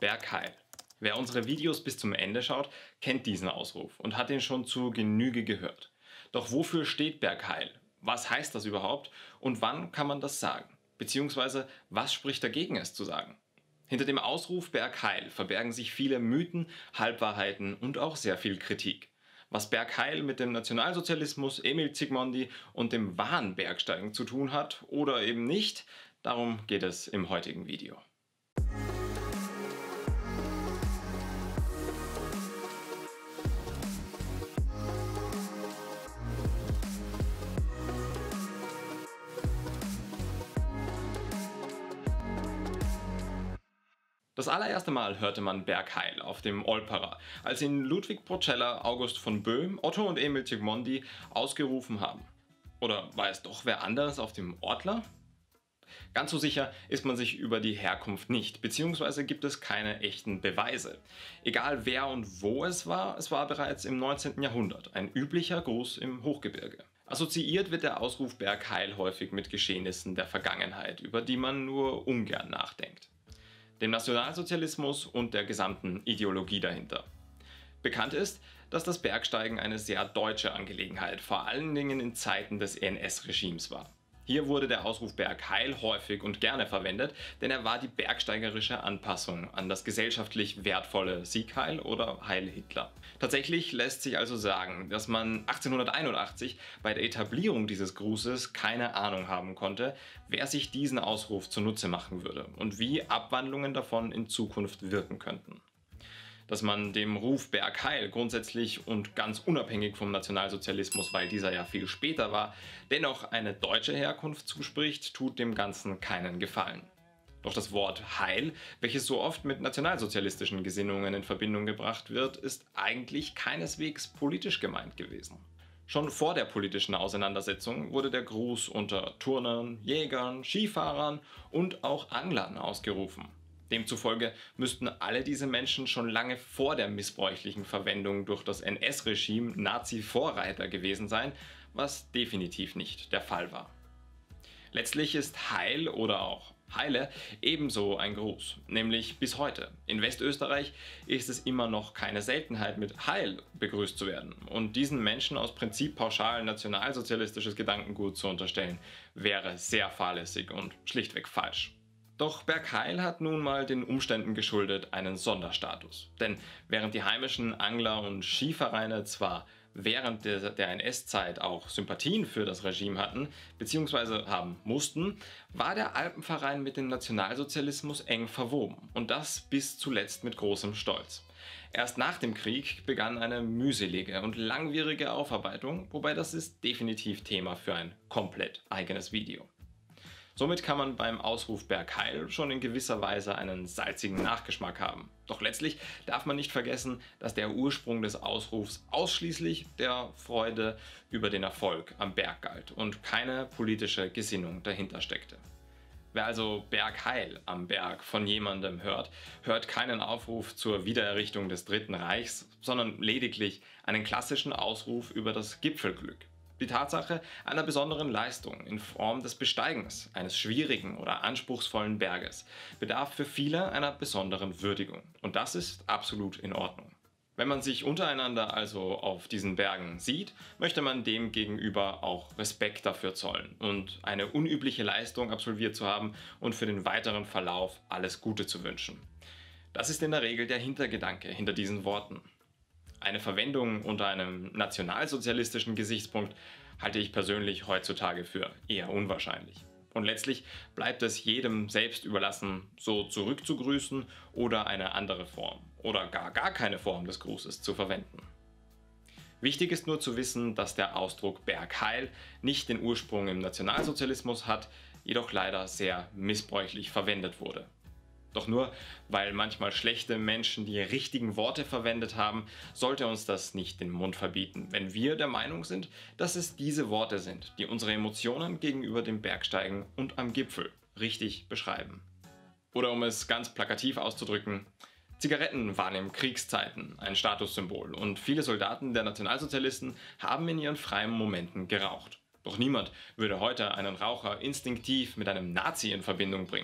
Bergheil. Wer unsere Videos bis zum Ende schaut, kennt diesen Ausruf und hat ihn schon zu Genüge gehört. Doch wofür steht Bergheil? Was heißt das überhaupt und wann kann man das sagen? Beziehungsweise was spricht dagegen, es zu sagen? Hinter dem Ausruf Bergheil verbergen sich viele Mythen, Halbwahrheiten und auch sehr viel Kritik. Was Bergheil mit dem Nationalsozialismus, Emil Zsigmondy und dem wahren Bergsteigen zu tun hat oder eben nicht, darum geht es im heutigen Video. Das allererste Mal hörte man Bergheil auf dem Olperer, als ihn Ludwig Porcella, August von Böhm, Otto und Emil Zsigmondy ausgerufen haben. Oder war es doch wer anderes auf dem Ortler? Ganz so sicher ist man sich über die Herkunft nicht, beziehungsweise gibt es keine echten Beweise. Egal wer und wo es war bereits im 19. Jahrhundert ein üblicher Gruß im Hochgebirge. Assoziiert wird der Ausruf Bergheil häufig mit Geschehnissen der Vergangenheit, über die man nur ungern nachdenkt. Dem Nationalsozialismus und der gesamten Ideologie dahinter. Bekannt ist, dass das Bergsteigen eine sehr deutsche Angelegenheit, vor allen Dingen in Zeiten des NS-Regimes war. Hier wurde der Ausruf Bergheil häufig und gerne verwendet, denn er war die bergsteigerische Anpassung an das gesellschaftlich wertvolle Siegheil oder Heil Hitler. Tatsächlich lässt sich also sagen, dass man 1881 bei der Etablierung dieses Grußes keine Ahnung haben konnte, wer sich diesen Ausruf zunutze machen würde und wie Abwandlungen davon in Zukunft wirken könnten. Dass man dem Ruf Bergheil grundsätzlich und ganz unabhängig vom Nationalsozialismus, weil dieser ja viel später war, dennoch eine deutsche Herkunft zuspricht, tut dem Ganzen keinen Gefallen. Doch das Wort Heil, welches so oft mit nationalsozialistischen Gesinnungen in Verbindung gebracht wird, ist eigentlich keineswegs politisch gemeint gewesen. Schon vor der politischen Auseinandersetzung wurde der Gruß unter Turnern, Jägern, Skifahrern und auch Anglern ausgerufen. Demzufolge müssten alle diese Menschen schon lange vor der missbräuchlichen Verwendung durch das NS-Regime Nazi-Vorreiter gewesen sein, was definitiv nicht der Fall war. Letztlich ist Heil oder auch Heile ebenso ein Gruß, nämlich bis heute. In Westösterreich ist es immer noch keine Seltenheit, mit Heil begrüßt zu werden. Und diesen Menschen aus Prinzip pauschal nationalsozialistisches Gedankengut zu unterstellen, wäre sehr fahrlässig und schlichtweg falsch. Doch Bergheil hat nun mal den Umständen geschuldet einen Sonderstatus. Denn während die heimischen Angler- und Skivereine zwar während der NS-Zeit auch Sympathien für das Regime hatten, bzw. haben mussten, war der Alpenverein mit dem Nationalsozialismus eng verwoben und das bis zuletzt mit großem Stolz. Erst nach dem Krieg begann eine mühselige und langwierige Aufarbeitung, wobei das ist definitiv Thema für ein komplett eigenes Video. Somit kann man beim Ausruf Bergheil schon in gewisser Weise einen salzigen Nachgeschmack haben. Doch letztlich darf man nicht vergessen, dass der Ursprung des Ausrufs ausschließlich der Freude über den Erfolg am Berg galt und keine politische Gesinnung dahinter steckte. Wer also Bergheil am Berg von jemandem hört, hört keinen Aufruf zur Wiedererrichtung des Dritten Reichs, sondern lediglich einen klassischen Ausruf über das Gipfelglück. Die Tatsache einer besonderen Leistung in Form des Besteigens eines schwierigen oder anspruchsvollen Berges bedarf für viele einer besonderen Würdigung. Und das ist absolut in Ordnung. Wenn man sich untereinander also auf diesen Bergen sieht, möchte man dem gegenüber auch Respekt dafür zollen und eine unübliche Leistung absolviert zu haben und für den weiteren Verlauf alles Gute zu wünschen. Das ist in der Regel der Hintergedanke hinter diesen Worten. Eine Verwendung unter einem nationalsozialistischen Gesichtspunkt halte ich persönlich heutzutage für eher unwahrscheinlich. Und letztlich bleibt es jedem selbst überlassen, so zurückzugrüßen oder eine andere Form oder gar keine Form des Grußes zu verwenden. Wichtig ist nur zu wissen, dass der Ausdruck Bergheil nicht den Ursprung im Nationalsozialismus hat, jedoch leider sehr missbräuchlich verwendet wurde. Doch nur weil manchmal schlechte Menschen die richtigen Worte verwendet haben, sollte uns das nicht den Mund verbieten, wenn wir der Meinung sind, dass es diese Worte sind, die unsere Emotionen gegenüber dem Bergsteigen und am Gipfel richtig beschreiben. Oder um es ganz plakativ auszudrücken, Zigaretten waren in Kriegszeiten ein Statussymbol und viele Soldaten der Nationalsozialisten haben in ihren freien Momenten geraucht. Doch niemand würde heute einen Raucher instinktiv mit einem Nazi in Verbindung bringen.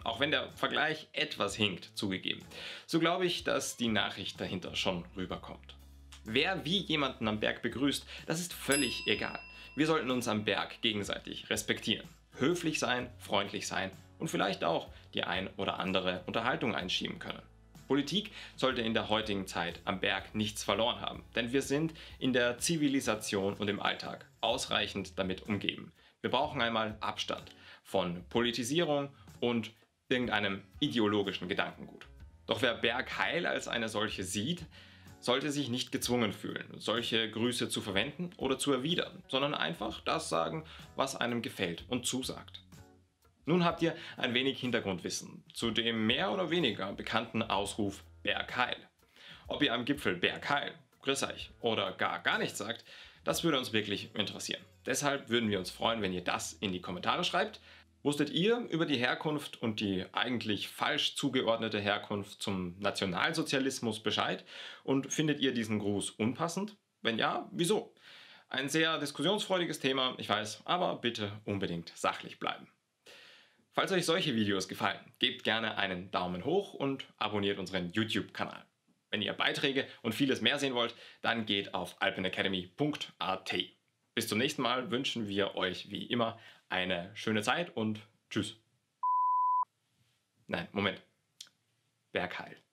Auch wenn der Vergleich etwas hinkt, zugegeben. So glaube ich, dass die Nachricht dahinter schon rüberkommt. Wer wie jemanden am Berg begrüßt, das ist völlig egal. Wir sollten uns am Berg gegenseitig respektieren. Höflich sein, freundlich sein und vielleicht auch die ein oder andere Unterhaltung einschieben können. Politik sollte in der heutigen Zeit am Berg nichts verloren haben, denn wir sind in der Zivilisation und im Alltag ausreichend damit umgeben. Wir brauchen einmal Abstand von Politisierung und irgendeinem ideologischen Gedankengut. Doch wer Bergheil als eine solche sieht, sollte sich nicht gezwungen fühlen, solche Grüße zu verwenden oder zu erwidern, sondern einfach das sagen, was einem gefällt und zusagt. Nun habt ihr ein wenig Hintergrundwissen zu dem mehr oder weniger bekannten Ausruf Bergheil. Ob ihr am Gipfel Bergheil, grüß euch oder gar nichts sagt, das würde uns wirklich interessieren. Deshalb würden wir uns freuen, wenn ihr das in die Kommentare schreibt. Wusstet ihr über die Herkunft und die eigentlich falsch zugeordnete Herkunft zum Nationalsozialismus Bescheid? Und findet ihr diesen Gruß unpassend? Wenn ja, wieso? Ein sehr diskussionsfreudiges Thema, ich weiß, aber bitte unbedingt sachlich bleiben. Falls euch solche Videos gefallen, gebt gerne einen Daumen hoch und abonniert unseren YouTube-Kanal. Wenn ihr Beiträge und vieles mehr sehen wollt, dann geht auf alpenacademy.at. Bis zum nächsten Mal wünschen wir euch wie immer eine schöne Zeit und tschüss. Nein, Moment. Bergheil.